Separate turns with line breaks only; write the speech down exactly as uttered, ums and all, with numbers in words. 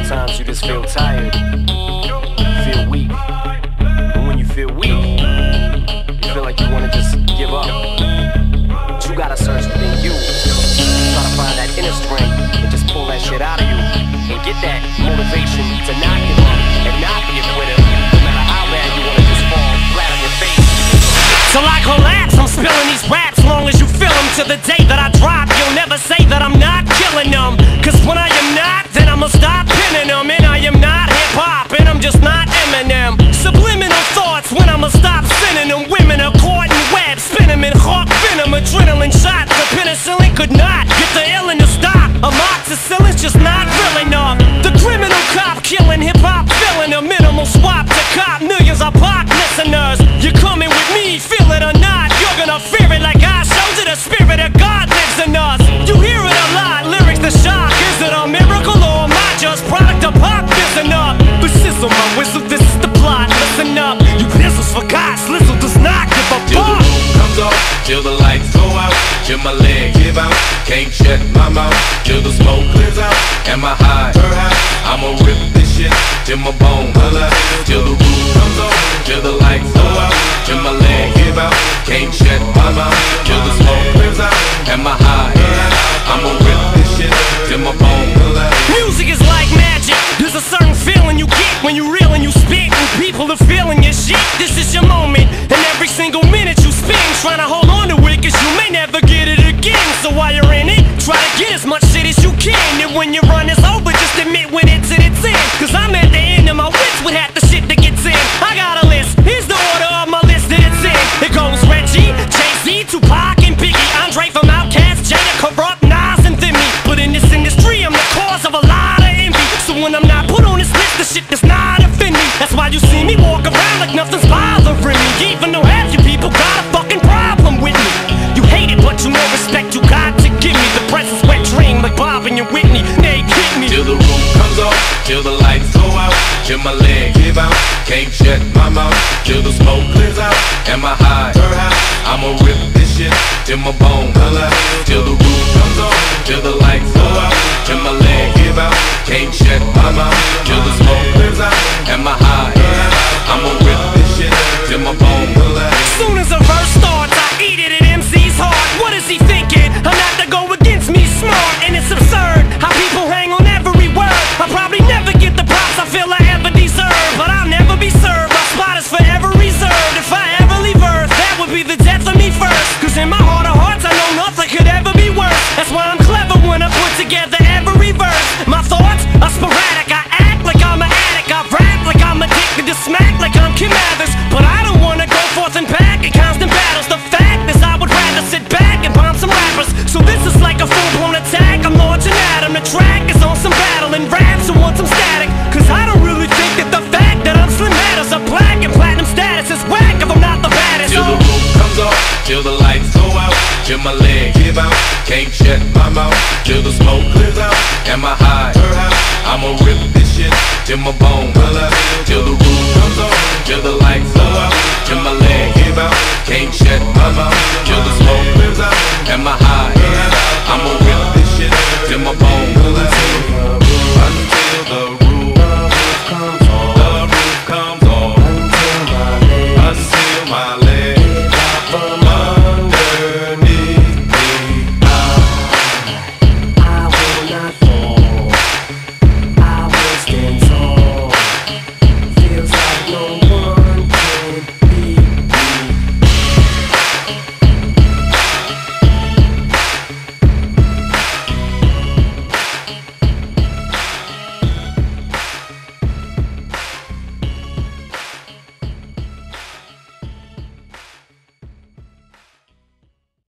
Sometimes you just feel tired, feel weak. And when you feel weak, you feel like you wanna just give up. But you gotta search within you. Try to find that inner strength and just pull that shit out of you. And get that motivation to not give up and not be a quitter. No matter how bad you wanna just fall flat on your face.
So I collapse, I'm spilling these raps long as you feel them. To the day that I drop, you'll never say that I'm not killing them. Cause when I am not, then I'ma stop pinning them. And I am not hip-hop, and I'm just not Eminem. Subliminal thoughts when I'ma stop sending them. Women are caught in webs, spin them in hawk venom. Adrenaline shots, the penicillin could not get the illin' to stop. Amoxicillin's just not real enough. The criminal cop killing hip-hop, filling a minimal swap to cop millions of pop listeners. You're coming with me, feel it or not, you're gonna fear it like I showed you. The spirit of God lives in us. You hear it a lot, lyrics to shock. Is it a miracle or am I just product of pop? Listen up, but sizzle my whistle, this is the plot. Listen up, you pistols for God, Slizzle does not give a fuck.
Till the roof comes off, till the lights go out, till my legs give out, can't shut my mouth, till the smoke clears out. Am I high? I'ma rip this shit till my bone holla. Till the roof comes off, till the lights go out, till my legs give out, can't shut my mouth, till the smoke clears out. Am I high? I'ma rip this shit till my bone holla.
Music is like magic. There's a certain feeling you get when you reel and you spit, and people are feeling your shit. This is your moment, and every single minute you spend trying to hold on to it, cause you may never get it again. So while you're in it, try to get as much shit as you can. And when your run is over, just admit when it's in its end. Cause I'm at the end of my wits with half the shit that gets in. I got a list, here's the order of my list that it's in. It goes Reggie, Jay-Z, Tupac, and Biggie, Andre from Outkast, Jada, Corrupt, Nas, and Thimmy. But in this industry, I'm the cause of a lot of envy. So when I'm not put on this list, the shit does not offend me. That's why you see me walk around like nothing's bothering me. Even though half you people got a fucking problem with me. You hate it, but you know respect you got to give me. The presence wet dream like Bob and your Whitney. They kick me.
Till the roof comes off, till the lights go out, till my legs give out, can't shut my mouth, till the smoke clears out. Am I high? I'ma rip this shit till my bone holla. Till the roof comes off, till the lights go out, till my legs give out, can't shut my mouth, till the smoke clears out. Am I high? I'ma rip this shit till my bone holla.
Soon as a verse starts, I eat it at M C's heart. What is he thinking? I'm not to go against me, smart. And it's absurd how people hang on every word. I'll probably never get the props I feel I ever deserve, but I'll never be served. My spot is forever reserved. If I ever leave Earth, that would be the death of me first. Cause in my heart of hearts, I know nothing could ever be worse. That's why I'm clever when I put together every verse. My thoughts are sporadic. I act like I'm an addict. I rap like I'm addicted to smack like I'm Kim Mathers. But I don't wanna go forth and back in constant battles. The fact is I would rather sit back and bomb some rappers. So this is like a full-blown attack. I'm launching at him. The track is on some battle and raps who want some static. Cause I don't really think that the fact that I'm slim matters. A black and platinum status is whack if I'm not the baddest.
Till the roof comes off, till the lights go out, till my legs give out, can't shut my mouth, till the smoke clears out. Am I high? I'ma rip this shit till my bone holla. Till the roof comes off, till the lights go out, till my legs give out, can't shut my mouth, till the smoke clears out. Am I high?